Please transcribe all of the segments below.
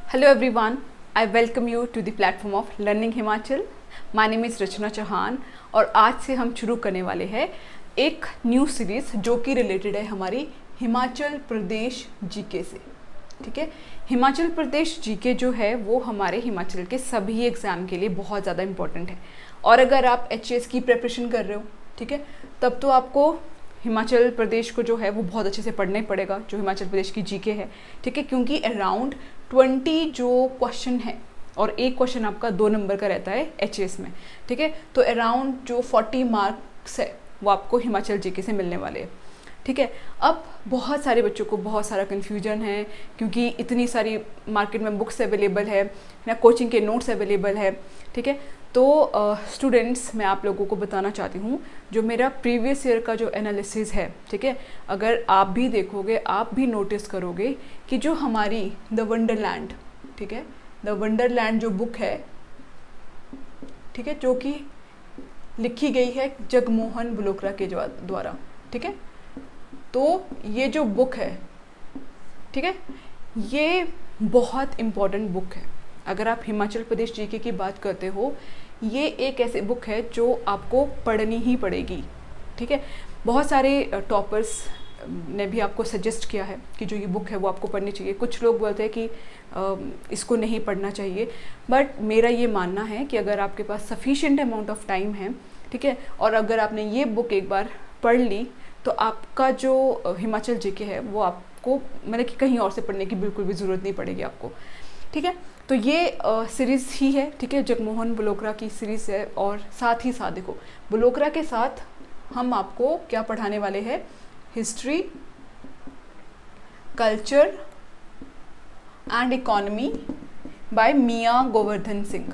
Hello everyone, I welcome you to the platform of Learning Himachal. My name is रचना चौहान और आज से हम शुरू करने वाले हैं एक न्यू सीरीज़ जो कि रिलेटेड है हमारी हिमाचल प्रदेश जीके से। ठीक है, हिमाचल प्रदेश जीके जो है वो हमारे हिमाचल के सभी एग्ज़ाम के लिए बहुत ज़्यादा इम्पोर्टेंट है। और अगर आप HAS की प्रिपरेशन कर रहे हो, ठीक है, तब तो आपको हिमाचल प्रदेश को जो है वो बहुत अच्छे से पढ़ना ही पड़ेगा, जो हिमाचल प्रदेश की जीके है। ठीक है, क्योंकि अराउंड 20 जो क्वेश्चन है और एक क्वेश्चन आपका 2 नंबर का रहता है HAS में। ठीक है, तो अराउंड जो 40 मार्क्स है वो आपको हिमाचल जीके से मिलने वाले हैं। ठीक है, अब बहुत सारे बच्चों को बहुत सारा कन्फ्यूजन है क्योंकि इतनी सारी मार्केट में बुक्स अवेलेबल है ना, कोचिंग के नोट्स अवेलेबल है। ठीक है, तो स्टूडेंट्स मैं आप लोगों को बताना चाहती हूँ जो मेरा प्रीवियस ईयर का जो एनालिसिस है, ठीक है, अगर आप भी देखोगे आप भी नोटिस करोगे कि जो हमारी द वंडरलैंड, ठीक है, द वंडरलैंड जो बुक है, ठीक है, जो कि लिखी गई है जगमोहन बलोत्रा के द्वारा। ठीक है, तो ये जो बुक है, ठीक है, ये बहुत इम्पॉर्टेंट बुक है। अगर आप हिमाचल प्रदेश जीके की बात करते हो, ये एक ऐसी बुक है जो आपको पढ़नी ही पड़ेगी। ठीक है, बहुत सारे टॉपर्स ने भी आपको सजेस्ट किया है कि जो ये बुक है वो आपको पढ़नी चाहिए। कुछ लोग बोलते हैं कि इसको नहीं पढ़ना चाहिए, बट मेरा ये मानना है कि अगर आपके पास सफिशिएंट अमाउंट ऑफ टाइम है, ठीक है, और अगर आपने ये बुक एक बार पढ़ ली तो आपका जो हिमाचल जीके है वो आपको मतलब कि कहीं और से पढ़ने की बिल्कुल भी ज़रूरत नहीं पड़ेगी आपको। ठीक है, तो ये सीरीज़ ही है, ठीक है, जगमोहन बलोत्रा की सीरीज़ है। और साथ ही साथ देखो, बलोत्रा के साथ हम आपको क्या पढ़ाने वाले हैं, history, culture and economy by Mian Goverdhan Singh.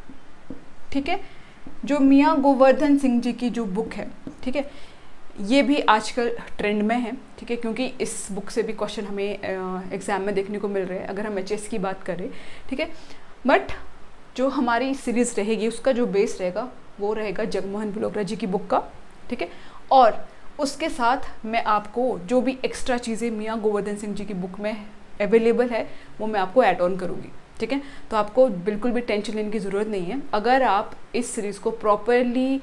ठीक है, जो मियाँ गोवर्धन सिंह जी की जो बुक है, ठीक है, ये भी आजकल ट्रेंड में है। ठीक है, क्योंकि इस बुक से भी क्वेश्चन हमें एग्ज़ाम में देखने को मिल रहे हैं अगर हम HAS की बात करें। ठीक है, बट जो हमारी सीरीज़ रहेगी उसका जो बेस रहेगा वो रहेगा जगमोहन बलोत्रा जी की बुक का। ठीक है, और उसके साथ मैं आपको जो भी एक्स्ट्रा चीज़ें मियाँ गोवर्धन सिंह जी की बुक में अवेलेबल है वो मैं आपको ऐड ऑन करूँगी। ठीक है, तो आपको बिल्कुल भी टेंशन लेने की ज़रूरत नहीं है अगर आप इस सीरीज़ को प्रॉपरली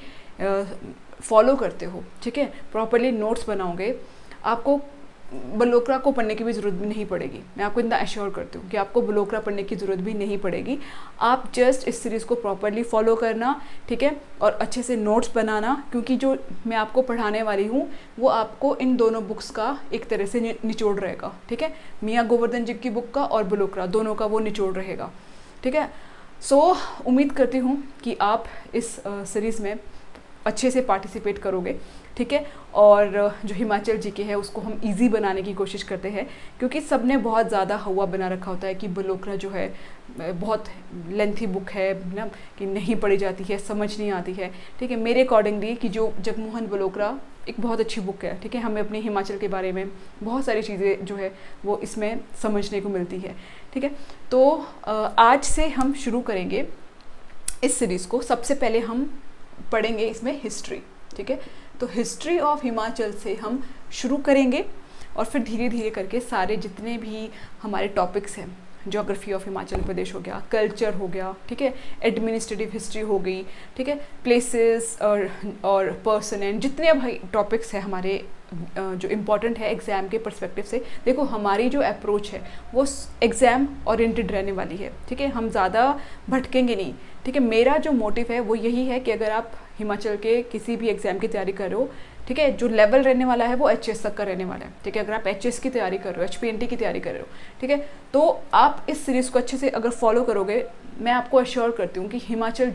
फॉलो करते हो। ठीक है, प्रॉपरली नोट्स बनाओगे, आपको बलोत्रा को पढ़ने की भी ज़रूरत भी नहीं पड़ेगी। मैं आपको इतना एश्योर करती हूँ कि आपको बलोत्रा पढ़ने की ज़रूरत भी नहीं पड़ेगी। आप जस्ट इस सीरीज़ को प्रॉपरली फॉलो करना, ठीक है, और अच्छे से नोट्स बनाना, क्योंकि जो मैं आपको पढ़ाने वाली हूँ वो आपको इन दोनों बुक्स का एक तरह से निचोड़ रहेगा। ठीक है, मियाँ गोवर्धन जी की बुक का और बलोत्रा दोनों का वो निचोड़ रहेगा। ठीक है, सो उम्मीद करती हूँ कि आप इस सीरीज़ में अच्छे से पार्टिसिपेट करोगे। ठीक है, और जो हिमाचल जीके है उसको हम इजी बनाने की कोशिश करते हैं, क्योंकि सब ने बहुत ज़्यादा हवा बना रखा होता है कि बलोत्रा जो है बहुत लेंथी बुक है ना, कि नहीं पढ़ी जाती है, समझ नहीं आती है। ठीक है, मेरे अकॉर्डिंगली कि जो जगमोहन बलोत्रा एक बहुत अच्छी बुक है। ठीक है, हमें अपने हिमाचल के बारे में बहुत सारी चीज़ें जो है वो इसमें समझने को मिलती है। ठीक है, तो आज से हम शुरू करेंगे इस सीरीज़ को। सबसे पहले हम पढ़ेंगे इसमें हिस्ट्री। ठीक है, तो हिस्ट्री ऑफ हिमाचल से हम शुरू करेंगे और फिर धीरे धीरे करके सारे जितने भी हमारे टॉपिक्स हैं, ज्योग्राफी ऑफ हिमाचल प्रदेश हो गया, कल्चर हो गया, ठीक है, एडमिनिस्ट्रेटिव हिस्ट्री हो गई, ठीक है, प्लेसेस और पर्सन एंड जितने भाई टॉपिक्स हैं हमारे जो इम्पॉर्टेंट है एग्ज़ाम के पर्सपेक्टिव से। देखो, हमारी जो अप्रोच है वो एग्ज़ाम ओरिएंटेड रहने वाली है। ठीक है, हम ज़्यादा भटकेंगे नहीं। ठीक है, मेरा जो मोटिव है वो यही है कि अगर आप हिमाचल के किसी भी एग्ज़ाम की तैयारी कर रहे हो, ठीक है, जो लेवल रहने वाला है वो HAS तक का रहने वाला है। ठीक है, अगर आप HAS की तैयारी कर रहे हो, HPNT की तैयारी कर रहे हो, ठीक है, तो आप इस सीरीज़ को अच्छे से अगर फॉलो करोगे, मैं आपको अश्योर करती हूँ कि हिमाचल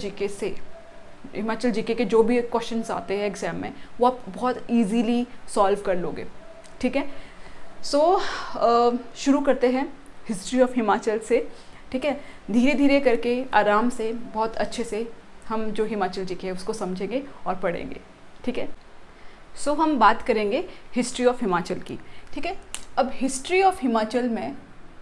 जीके के जो भी क्वेश्चंस आते हैं एग्ज़ाम में वो आप बहुत ईजीली सॉल्व कर लोगे। ठीक है, सो शुरू करते हैं हिस्ट्री ऑफ हिमाचल से। ठीक है, धीरे धीरे करके आराम से बहुत अच्छे से हम जो हिमाचल जीके है उसको समझेंगे और पढ़ेंगे। ठीक है, सो हम बात करेंगे हिस्ट्री ऑफ हिमाचल की। ठीक है, अब हिस्ट्री ऑफ हिमाचल में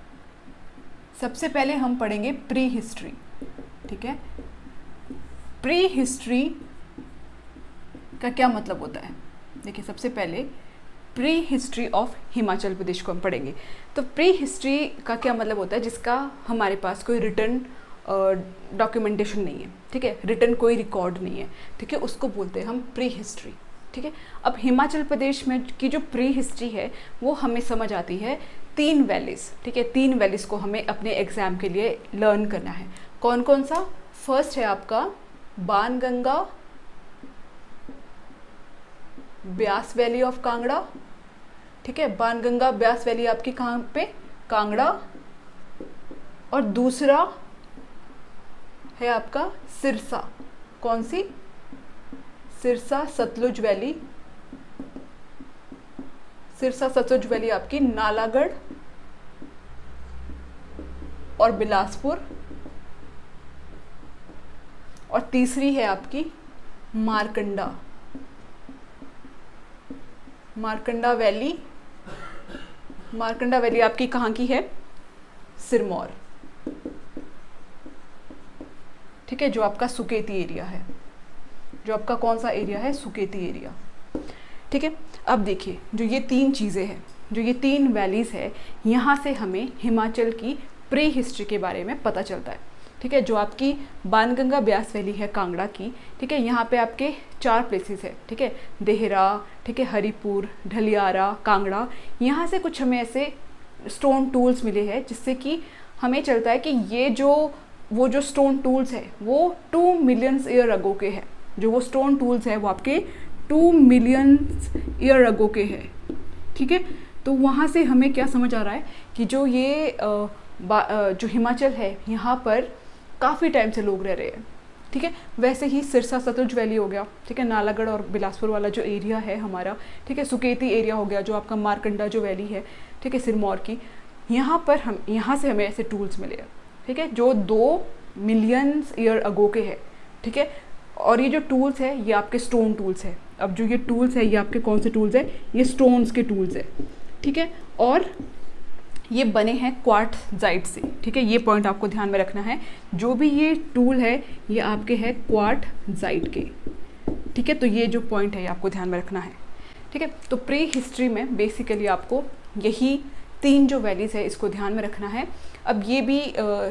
सबसे पहले हम पढ़ेंगे प्री हिस्ट्री। ठीक है, प्री हिस्ट्री का क्या मतलब होता है? देखिए, सबसे पहले pre history of Himachal Pradesh को हम पढ़ेंगे। तो प्री हिस्ट्री का क्या मतलब होता है, जिसका हमारे पास कोई रिटर्न डॉक्यूमेंटेशन नहीं है, ठीक है, रिटर्न कोई रिकॉर्ड नहीं है, ठीक है, उसको बोलते हैं हम प्री हिस्ट्री, ठीक है। अब हिमाचल प्रदेश में की जो प्री हिस्ट्री है वो हमें समझ आती है 3 वैलीज, ठीक है, 3 वैलीज को हमें अपने एग्जाम के लिए लर्न करना है। कौन कौन सा? फर्स्ट है आपका बाणगंगा ब्यास वैली ऑफ कांगड़ा, ठीक है, बाणगंगा ब्यास वैली आपकी कहाँ पे? कांगड़ा। और दूसरा है आपका सिरसा, कौन सी? सिरसा सतलुज वैली, सिरसा सतलुज वैली आपकी नालागढ़ और बिलासपुर। और तीसरी है आपकी मारकंडा, मारकंडा वैली, मारकंडा वैली आपकी कहाँ की है? सिरमौर, ठीक है, जो आपका सुकेती एरिया है, जो आपका कौन सा एरिया है? सुकेती एरिया, ठीक है। अब देखिए जो ये 3 चीज़ें हैं, जो ये 3 वैलीज़ है, यहाँ से हमें हिमाचल की प्री हिस्ट्री के बारे में पता चलता है, ठीक है। जो आपकी बाणगंगा ब्यास वैली है कांगड़ा की, ठीक है, यहाँ पे आपके 4 प्लेसेस है, ठीक है, देहरा, ठीक है, हरिपुर, ढलियारा, कांगड़ा। यहाँ से कुछ हमें ऐसे स्टोन टूल्स मिले हैं जिससे कि हमें चलता है कि ये जो वो जो स्टोन टूल्स है वो 2 मिलियन ईयर अगो के हैं। जो वो स्टोन टूल्स है वो आपके 2 मिलियन ईयर अगो के हैं, ठीक है। तो वहाँ से हमें क्या समझ आ रहा है कि जो ये जो हिमाचल है यहाँ पर काफ़ी टाइम से लोग रह रहे हैं, ठीक है। वैसे ही सिरसा सतलुज वैली हो गया, ठीक है, नालागढ़ और बिलासपुर वाला जो एरिया है हमारा, ठीक है, सुकेती एरिया हो गया, जो आपका मारकंडा जो वैली है, ठीक है, सिरमौर की, यहाँ पर हम यहाँ से हमें ऐसे टूल्स मिले हैं, ठीक है, जो 2 मिलियन ईयर अगो के हैं, ठीक है। और ये जो टूल्स है ये आपके स्टोन टूल्स है। अब जो ये टूल्स है ये आपके कौन से टूल्स है? ये स्टोन्स के टूल्स है, ठीक है, और ये बने हैं क्वार्ट्ज़ाइट से, ठीक है। ये पॉइंट आपको ध्यान में रखना है, जो भी ये टूल है ये आपके हैं क्वार्ट्ज़ाइट के, ठीक है। तो ये जो पॉइंट है ये आपको ध्यान में रखना है, ठीक है। तो प्री हिस्ट्री में बेसिकली आपको यही 3 जो वैलीज़ है इसको ध्यान में रखना है। अब ये भी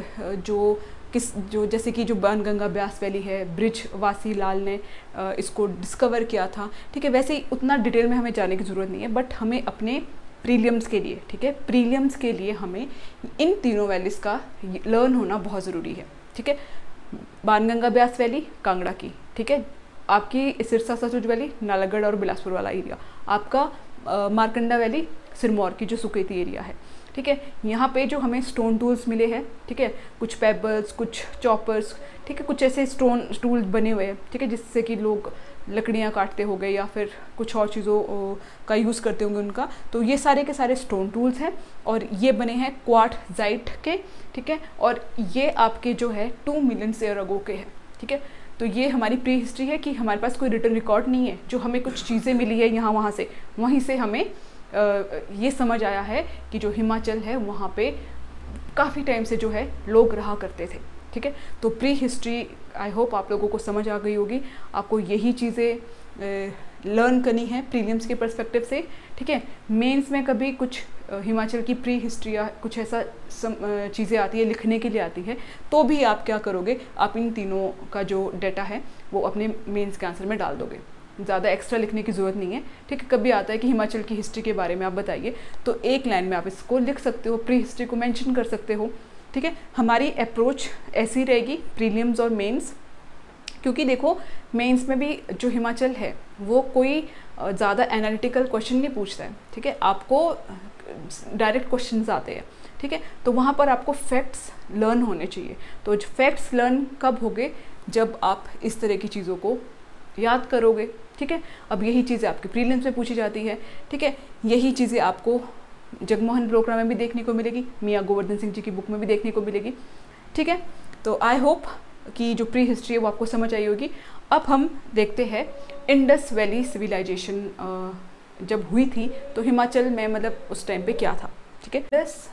जो जैसे कि जो बाणगंगा ब्यास वैली है, बृजवासी लाल ने इसको डिस्कवर किया था, ठीक है। वैसे ही उतना डिटेल में हमें जाने की ज़रूरत नहीं है, बट हमें अपने प्रीलियम्स के लिए, ठीक है, प्रीलियम्स के लिए हमें इन तीनों वैलीज़ का लर्न होना बहुत ज़रूरी है, ठीक है। बाणगंगा ब्यास वैली कांगड़ा की, ठीक है, आपकी सिरसा सतलुज वैली नालागढ़ और बिलासपुर वाला एरिया, आपका मारकंडा वैली सिरमौर की जो सुकेती एरिया है, ठीक है। यहाँ पे जो हमें स्टोन टूल्स मिले हैं, ठीक है, कुछ पेबल्स, कुछ चॉपर्स, ठीक है, कुछ ऐसे स्टोन टूल्स बने हुए हैं, ठीक है, जिससे कि लोग लकड़ियाँ काटते हो गए या फिर कुछ और चीज़ों का यूज़ करते होंगे उनका। तो ये सारे के सारे स्टोन टूल्स हैं और ये बने हैं क्वार्ट्ज़ाइट के, ठीक है, और ये आपके जो है 2 मिलियन ईयर अगो के हैं, ठीक है। तो ये हमारी प्री हिस्ट्री है कि हमारे पास कोई रिटर्न रिकॉर्ड नहीं है, जो हमें कुछ चीज़ें मिली है यहाँ वहाँ से, वहीं से हमें ये समझ आया है कि जो हिमाचल है वहाँ पे काफ़ी टाइम से जो है लोग रहा करते थे, ठीक है। तो प्री हिस्ट्री आई होप आप लोगों को समझ आ गई होगी। आपको यही चीज़ें लर्न करनी है प्रीलिम्स के पर्सपेक्टिव से, ठीक है। मेंस में कभी कुछ हिमाचल की प्री हिस्ट्री या कुछ ऐसा चीज़ें आती है लिखने के लिए आती है, तो भी आप क्या करोगे, आप इन तीनों का जो डेटा है वो अपने मेंस के आंसर में डाल दोगे, ज़्यादा एक्स्ट्रा लिखने की ज़रूरत नहीं है, ठीक है। कभी आता है कि हिमाचल की हिस्ट्री के बारे में आप बताइए, तो एक लाइन में आप इसको लिख सकते हो, प्री हिस्ट्री को मेंशन कर सकते हो, ठीक है। हमारी अप्रोच ऐसी रहेगी प्रीलिम्स और मेंस, क्योंकि देखो मेंस में भी जो हिमाचल है वो कोई ज़्यादा एनालिटिकल क्वेश्चन नहीं पूछता है, ठीक है, आपको डायरेक्ट क्वेश्चंस आते हैं, ठीक है। तो वहाँ पर आपको फैक्ट्स लर्न होने चाहिए। तो फैक्ट्स लर्न कब होंगे? जब आप इस तरह की चीज़ों को याद करोगे, ठीक है। अब यही चीज़ें आपके प्रीलिम्स में पूछी जाती है, ठीक है। यही चीज़ें आपको जगमोहन प्रोग्राम में भी देखने को मिलेगी, मियाँ गोवर्धन सिंह जी की बुक में भी देखने को मिलेगी, ठीक है। तो आई होप कि जो प्री हिस्ट्री है वो आपको समझ आई होगी। अब हम देखते हैं इंडस वैली सिविलाइजेशन जब हुई थी तो हिमाचल में मतलब उस टाइम पे क्या था, ठीक है। इंडस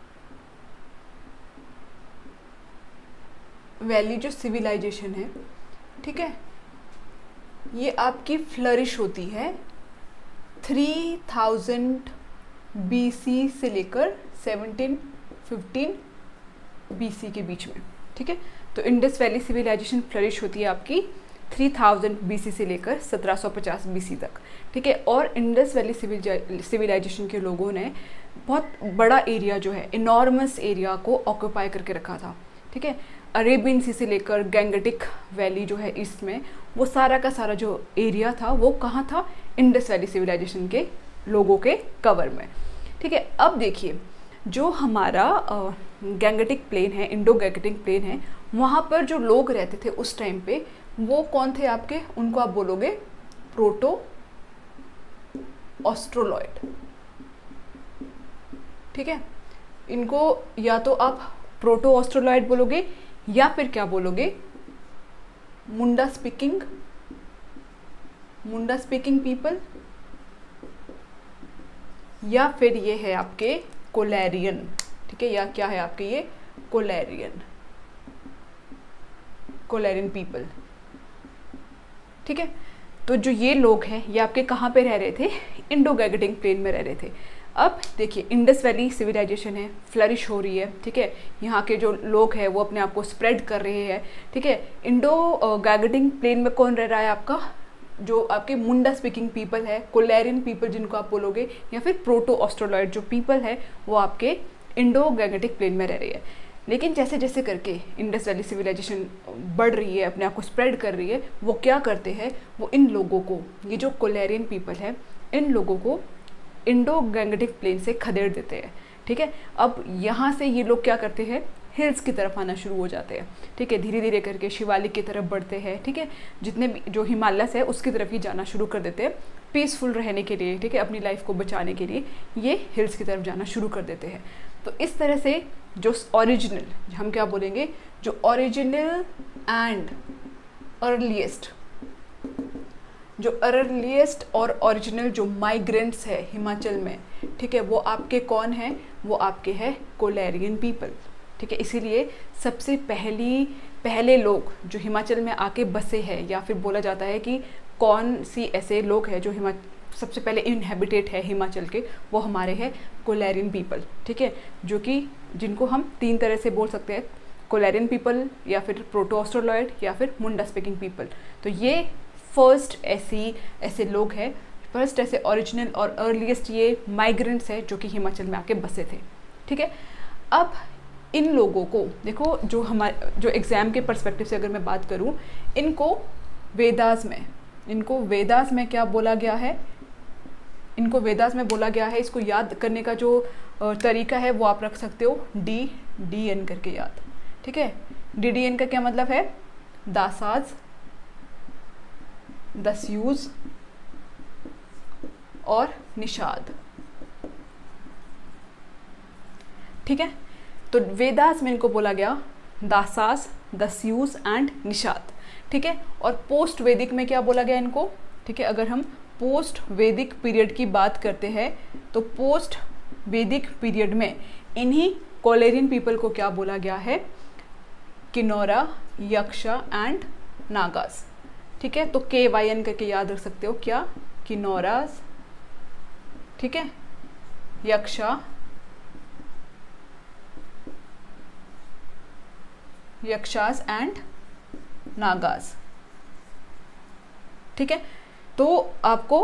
वैली जो सिविलाइजेशन है, ठीक है, ये आपकी फ्लरिश होती है 3000 BC से लेकर 1715 BC के बीच में, ठीक है। तो इंडस वैली सिविलाइजेशन फ्लरिश होती है आपकी 3000 BC से लेकर 1750 BC तक, ठीक है। और इंडस वैली सिविलाइजेशन के लोगों ने बहुत बड़ा एरिया जो है, इनॉर्मस एरिया को ऑक्यूपाई करके रखा था, ठीक है। अरेबियन सी से लेकर गैंगटिक वैली जो है ईस्ट में, वो सारा का सारा जो एरिया था वो कहाँ था, इंडस वैली सिविलाइजेशन के लोगों के कवर में, ठीक है। अब देखिए जो हमारा गैंगटिक प्लेन है, इंडो गैंगटिक प्लेन है, वहाँ पर जो लोग रहते थे उस टाइम पे वो कौन थे आपके, उनको आप बोलोगे प्रोटो ऑस्ट्रोलॉइड, ठीक है। इनको या तो आप प्रोटो ऑस्ट्रोलॉइड बोलोगे या फिर क्या बोलोगे, मुंडा स्पीकिंग पीपल, या फिर ये है आपके कोलेरियन, ठीक है। या क्या है आपके ये कोलेरियन पीपल, ठीक है। तो जो ये लोग हैं ये आपके कहाँ पे रह रहे थे, इंडो गैंगटिक प्लेन में रह रहे थे। अब देखिए इंडस वैली सिविलाइजेशन है, फ्लरिश हो रही है, ठीक है। यहाँ के जो लोग हैं वो अपने आप को स्प्रेड कर रहे हैं, ठीक है। इंडो गैंगटिक प्लेन में कौन रह रहा है आपका, जो आपके मुंडा स्पीकिंग पीपल है, कोलेरियन पीपल जिनको आप बोलोगे, या फिर प्रोटो ऑस्ट्रोलॉइड जो पीपल है वो आपके इंडो गैंगटिक प्लेन में रह रही है। लेकिन जैसे जैसे करके इंडस वैली सिविलाइजेशन बढ़ रही है, अपने आप को स्प्रेड कर रही है, वो क्या करते हैं, वो इन लोगों को, ये जो कोलेरियन पीपल है, इन लोगों को इंडो गैंगटिक प्लेन से खदेड़ देते हैं, ठीक है। अब यहाँ से ये लोग क्या करते हैं, हिल्स की तरफ आना शुरू हो जाते हैं, ठीक है। धीरे धीरे करके शिवालिक की तरफ बढ़ते हैं, ठीक है। जितने भी जो हिमालयस है उसकी तरफ ही जाना शुरू कर देते हैं, पीसफुल रहने के लिए, ठीक है, अपनी लाइफ को बचाने के लिए ये हिल्स की तरफ जाना शुरू कर देते हैं। तो इस तरह से जो ओरिजिनल, हम क्या बोलेंगे, जो ओरिजिनल एंड अर्लीस्ट और ओरिजिनल जो माइग्रेंट्स है हिमाचल में, ठीक है, वो आपके कौन है, वो आपके हैं कोलेरियन पीपल, ठीक है। इसीलिए सबसे पहले लोग जो हिमाचल में आके बसे हैं, या फिर बोला जाता है कि कौन सी ऐसे लोग हैं जो सबसे पहले इनहेबिटेट है हिमाचल के, वो हमारे हैं कोलेरियन पीपल, ठीक है। जो कि जिनको हम 3 तरह से बोल सकते हैं, कोलेरियन पीपल, या फिर प्रोटो ऑस्ट्रोलॉइड, या फिर मुंडा स्पीकिंग पीपल। तो ये फर्स्ट ऐसे लोग हैं, फर्स्ट ऐसे ओरिजिनल और अर्लीस्ट ये माइग्रेंट्स हैं जो कि हिमाचल में आके बसे थे, ठीक है। अब इन लोगों को देखो, जो एग्ज़ाम के पर्सपेक्टिव से अगर मैं बात करूं, इनको वेदास में क्या बोला गया है, इनको वेदास में बोला गया है। इसको याद करने का जो तरीका है वो आप रख सकते हो DDN करके याद, ठीक है। DDN का क्या मतलब है, दासाज, दस्यूज और निषाद, ठीक है। तो वेदास में इनको बोला गया दासास, दस्यूज एंड निषाद, ठीक है। और पोस्ट वैदिक में क्या बोला गया इनको, ठीक है। अगर हम पोस्ट वैदिक पीरियड की बात करते हैं तो पोस्ट वैदिक पीरियड में इन्हीं कोलेरियन पीपल को क्या बोला गया है, किन्नौरा, यक्षा एंड नागास, ठीक है। तो KYN करके याद रख सकते हो, क्या, किन्नौरास, ठीक है, यक्षास एंड नागास, ठीक है। तो आपको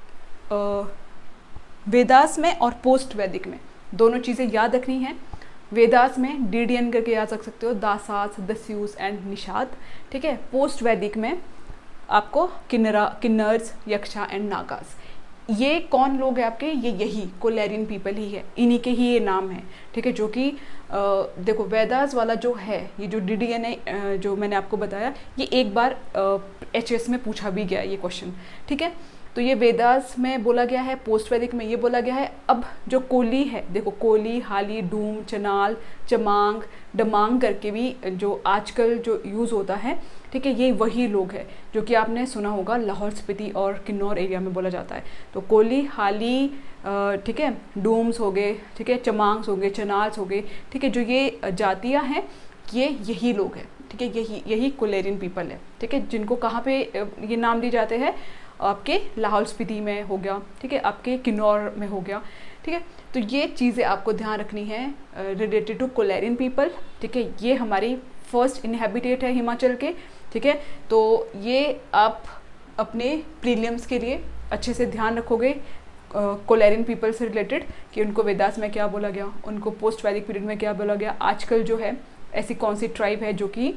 वेदास में और पोस्ट वैदिक में दोनों चीज़ें याद रखनी है। वेदास में DDN करके याद रख सकते हो, दासास, दस्यूस एंड निषाद, ठीक है। पोस्ट वैदिक में आपको किन्नर्स, यक्षा एंड नागास। ये कौन लोग हैं आपके, यही कोलेरियन पीपल ही है, इन्हीं के ही ये नाम है, ठीक है। जो कि देखो वेदास वाला जो है, ये जो DDN है जो मैंने आपको बताया, ये एक बार HS में पूछा भी गया ये क्वेश्चन, ठीक है। तो ये वेदास में बोला गया है, पोस्ट वैदिक में ये बोला गया है। अब जो कोली है, देखो कोली, हाली, डूम, चनाल, चमांग, डमांग करके भी जो आजकल जो यूज़ होता है, ठीक है, ये वही लोग हैं जो कि आपने सुना होगा लाहौल स्पीति और किन्नौर एरिया में बोला जाता है। तो कोली, हाली, ठीक है, डूम्स हो गए, ठीक है, चमांग्स हो गए, चनाल्स हो गए, ठीक है। जो ये जातियाँ हैं ये यही लोग हैं, ठीक है, यही कोलेरियन पीपल है, ठीक है। जिनको कहाँ पे ये नाम दिए जाते हैं, आपके लाहौल स्पीति में हो गया, ठीक है, आपके किन्नौर में हो गया, ठीक है। तो ये चीज़ें आपको ध्यान रखनी है रिलेटेड टू कोलेरियन पीपल, ठीक है। ये हमारी फर्स्ट इनहेबिटेट है हिमाचल के, ठीक है। तो ये आप अपने प्रीलिम्स के लिए अच्छे से ध्यान रखोगे कोलेरियन पीपल से रिलेटेड कि उनको वेदास में क्या बोला गया, उनको पोस्ट वैदिक पीरियड में क्या बोला गया, आजकल जो है ऐसी कौन सी ट्राइब है जो कि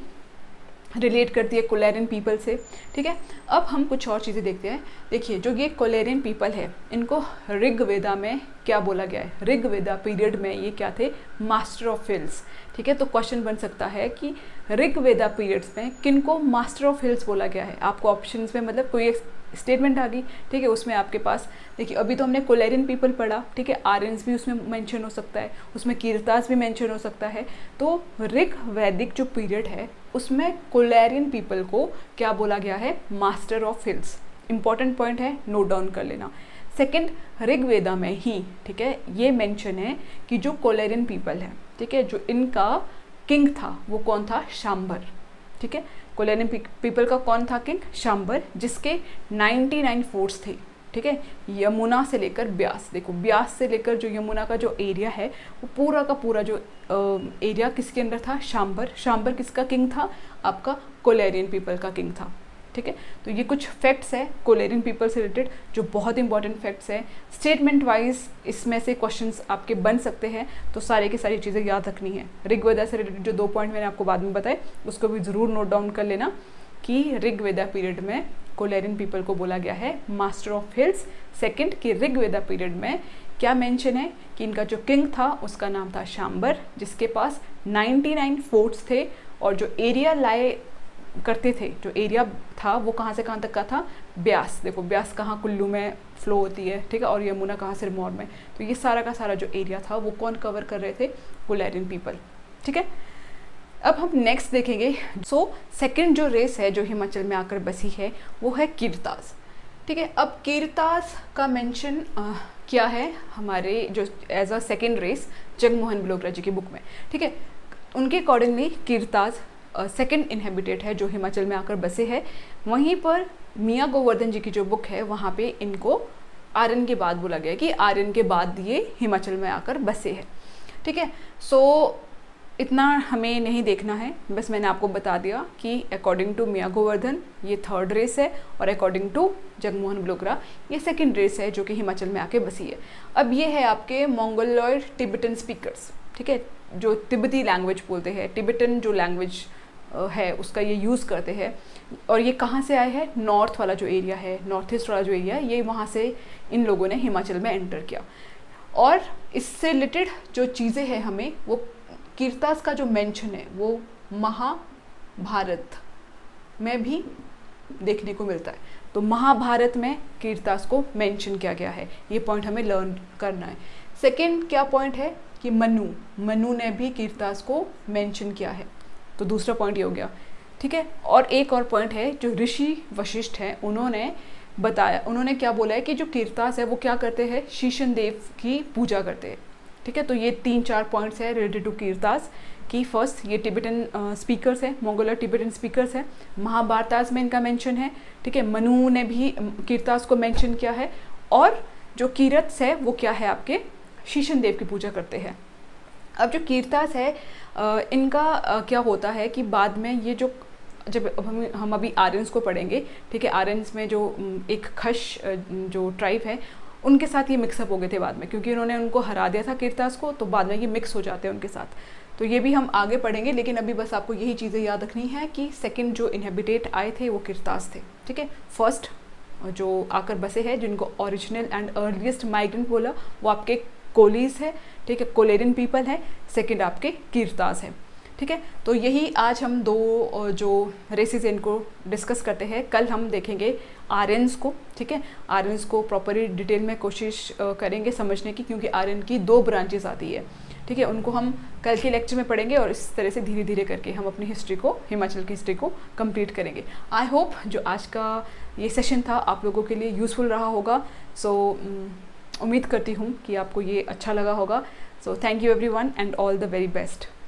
रिलेट करती है कोलेरियन पीपल से, ठीक है। अब हम कुछ और चीज़ें देखते हैं। देखिए जो ये कोलेरियन पीपल है इनको ऋग्वेदा में क्या बोला गया है, ऋग्वेदा पीरियड में ये क्या थे, मास्टर ऑफ हिल्स, ठीक है। तो क्वेश्चन बन सकता है कि ऋग्वेदा पीरियड्स में किनको मास्टर ऑफ हिल्स बोला गया है। आपको ऑप्शंस में मतलब कोई एक स्टेटमेंट आ गई, ठीक है, उसमें आपके पास देखिए अभी तो हमने कोलेरियन पीपल पढ़ा, ठीक है, आर्यंस भी उसमें मेंशन हो सकता है, उसमें कीरतास भी मेंशन हो सकता है। तो ऋग वैदिक जो पीरियड है उसमें कोलेरियन पीपल को क्या बोला गया है, master of hills. Important point है, नोट डाउन कर लेना। सेकंड, ऋग्वेदा में ही, ठीक है, ये मेंशन है कि जो कोलेरियन पीपल है, ठीक है, जो इनका किंग था वो कौन था, शांबर, ठीक है। कोलेरियन पीपल का कौन था किंग, शांबर, जिसके 99 फोर्ट्स थे, ठीक है, यमुना से लेकर ब्यास। देखो ब्यास से लेकर जो यमुना का जो एरिया है वो पूरा का पूरा जो एरिया किसके अंदर था, शांबर। शांबर किसका किंग था, आपका कोलेरियन पीपल का किंग था, ठीक है। तो ये कुछ फैक्ट्स है कोलेरियन पीपल से रिलेटेड जो बहुत इंपॉर्टेंट फैक्ट्स है। स्टेटमेंट वाइज इसमें से क्वेश्चंस आपके बन सकते हैं, तो सारे की सारी चीज़ें याद रखनी है। ऋग्वेदा से रिलेटेड जो 2 पॉइंट मैंने आपको बाद में बताए उसको भी ज़रूर नोट डाउन कर लेना कि ऋग्वेदा पीरियड में कोलेरियन पीपल को बोला गया है मास्टर ऑफ हिल्स। सेकेंड कि ऋग्वेदा पीरियड में क्या मेंशन है कि इनका जो किंग था उसका नाम था शांबर, जिसके पास 99 फोर्ट्स थे और जो एरिया लाए करते थे, जो एरिया था वो कहाँ से कहाँ तक का था, ब्यास। देखो ब्यास कहाँ, कुल्लू में फ्लो होती है, ठीक है, और यमुना कहाँ, सिरमौर में। तो ये सारा का सारा जो एरिया था वो कौन कवर कर रहे थे, कोलेरियन पीपल, ठीक है। अब हम नेक्स्ट देखेंगे। सेकंड जो रेस है जो हिमाचल में आकर बसी है वो है कीरतास, ठीक है। अब कीरतास का मेंशन किया है हमारे जो as a second race Jagmohan Balotra ji की बुक में, ठीक है। उनके अकॉर्डिंगली कीरतास सेकंड इनहेबिटेट है जो हिमाचल में आकर बसे है। वहीं पर मियाँ गोवर्धन जी की जो बुक है वहाँ पे इनको आर्यन के बाद बोला गया कि आर्यन के बाद ये हिमाचल में आकर बसे हैं, ठीक है। इतना हमें नहीं देखना है, बस मैंने आपको बता दिया कि अकॉर्डिंग टू मियाँ गोवर्धन ये थर्ड रेस है और अकॉर्डिंग टू जगमोहन बलोत्रा ये सेकंड रेस है जो कि हिमाचल में आके बसी है। अब ये है आपके मंगोलॉयड टिबेटन स्पीकर्स, ठीक है, जो तिब्बती लैंग्वेज बोलते हैं, टिबेटन जो लैंग्वेज है उसका ये यूज़ करते हैं। और ये कहाँ से आए हैं, नॉर्थ वाला जो एरिया है, नॉर्थ ईस्ट वाला जो एरिया है, ये वहाँ से इन लोगों ने हिमाचल में एंटर किया। और इससे रिलेटेड जो चीज़ें हैं हमें वो कीरतास का जो मेंशन है वो महाभारत में भी देखने को मिलता है। तो महाभारत में कीरतास को मेंशन किया गया है, ये पॉइंट हमें लर्न करना है। सेकंड क्या पॉइंट है कि मनु ने भी कीरतास को मेंशन किया है, तो दूसरा पॉइंट ये हो गया, ठीक है। और एक और पॉइंट है जो ऋषि वशिष्ठ हैं उन्होंने बताया, उन्होंने क्या बोला है कि जो कीरतास है वो क्या करते हैं, शीशन देव की पूजा करते हैं, ठीक है। तो ये 3-4 पॉइंट्स है रिलेटेड टू कीरतास की। फर्स्ट ये टिबेटन स्पीकर्स है, मंगोलर टिबेटन स्पीकर्स है, महाभारतास में इनका मेंशन है, ठीक है। मनु ने भी कीरतास को मेंशन किया है। और जो कीरत्स है वो क्या है, आपके शीशन देव की पूजा करते हैं। अब जो कीरतास है इनका क्या होता है कि बाद में ये जो जब हम अभी आर्यंस को पढ़ेंगे, ठीक है, आर्यंस में जो एक खश जो ट्राइब है उनके साथ ये मिक्सअप हो गए थे बाद में, क्योंकि उन्होंने उनको हरा दिया था कीरतास को, तो बाद में ये मिक्स हो जाते हैं उनके साथ। तो ये भी हम आगे पढ़ेंगे, लेकिन अभी बस आपको यही चीज़ें याद रखनी है कि सेकंड जो इनहेबिटेट आए थे वो कीरतास थे, ठीक है। फर्स्ट जो आकर बसे हैं जिनको ओरिजिनल एंड अर्लीस्ट माइग्रेंट बोला वो आपके कोलीज है, ठीक है, कोलेरियन पीपल है। सेकंड आपके कीरतास है, ठीक है। तो यही आज हम 2 जो रेसेस इनको डिस्कस करते हैं। कल हम देखेंगे आर्यंस को, ठीक है, आर्यंस को प्रॉपरली डिटेल में कोशिश करेंगे समझने की, क्योंकि आर्यन की 2 ब्रांचेस आती है, ठीक है। उनको हम कल के लेक्चर में पढ़ेंगे और इस तरह से धीरे धीरे करके हम अपनी हिस्ट्री को, हिमाचल की हिस्ट्री को कंप्लीट करेंगे। आई होप जो आज का ये सेशन था आप लोगों के लिए यूज़फुल रहा होगा। उम्मीद करती हूँ कि आपको ये अच्छा लगा होगा। So thank you everyone and all the very best.